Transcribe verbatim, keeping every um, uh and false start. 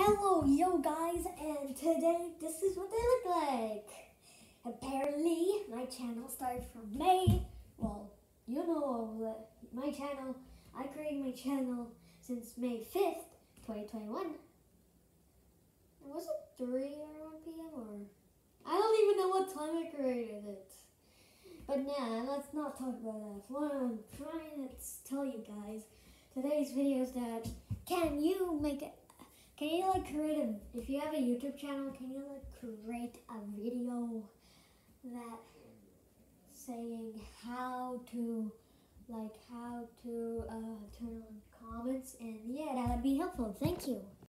Hello, yo guys, and today this is what they look like. Apparently, my channel started from May. Well, you know my channel. I created my channel since May fifth, twenty twenty-one. Was it three or one p m or I don't even know what time I created it. But nah, let's not talk about that. What I'm trying to tell you guys, today's video is that can you make it? Can you like create a, if you have a YouTube channel, can you like create a video that saying how to, like how to uh, turn on comments, and yeah, that would be helpful. Thank you.